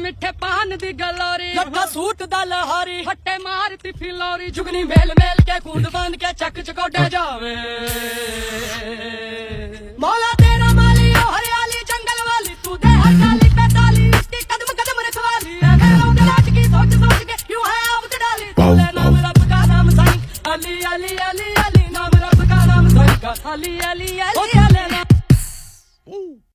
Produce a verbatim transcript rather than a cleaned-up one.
मिठे पान दी गलोरी लट्ठा सूट दा लहारी फट्टे मारती फिलोरी जुगनी मेल मेल के कूद बांध के चक चकोटे जावे मौला तेरा माली ओ हरियाली जंगल वाली तू दे हरियाली पैताली इसकी कदम कदम रखवाली गलाज की सोच सोच के क्यों है आबद डाली तोले नाम रब का नाम साईं अली अली अली अली नाम रब का नाम साईं का अली अली अली अली